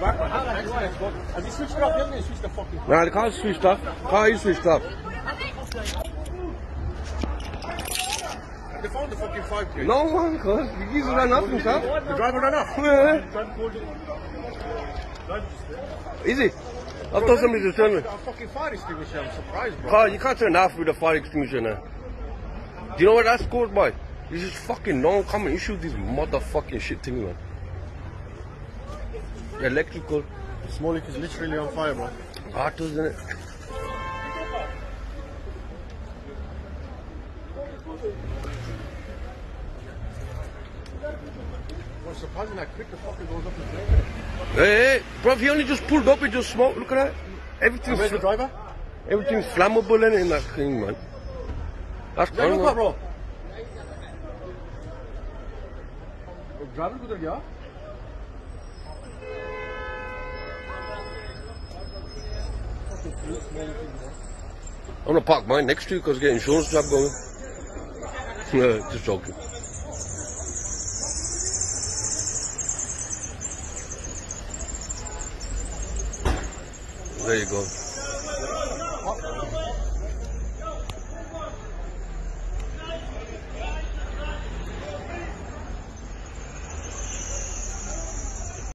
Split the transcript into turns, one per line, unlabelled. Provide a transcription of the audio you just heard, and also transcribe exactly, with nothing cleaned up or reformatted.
back, man. Thanks, thanks, God. Has he switched it off? He hasn't switched the fucking...
Nah, the car's switched off. Car is switched off.
They found the fucking five K.
No, man, cuz. The geezer ran off himself.
The driver ran off?
Yeah. Is it? I thought somebody just turned me.
A fucking fire extinguisher, I'm surprised, bro.
Car, you can't turn off with a fire extinguisher now. Do you know what that's caused by? This is fucking non-common issue, this motherfucking shit to me, man. Electrical.
Smolik is literally on fire, bro.
Hot, isn't it?
Well, surprising how quick the fucker goes up in flame.
Hey, hey, bro, he only just pulled up and just smoked. Look at that. Everything's,
Where's the driver?
Everything's flammable in, in that thing, man. That's
Yeah,
fun,
look,
man.
bro. Driver kudhar gaya?
I'm gonna park mine next to you because I get insurance job going. No, just joking. There you go.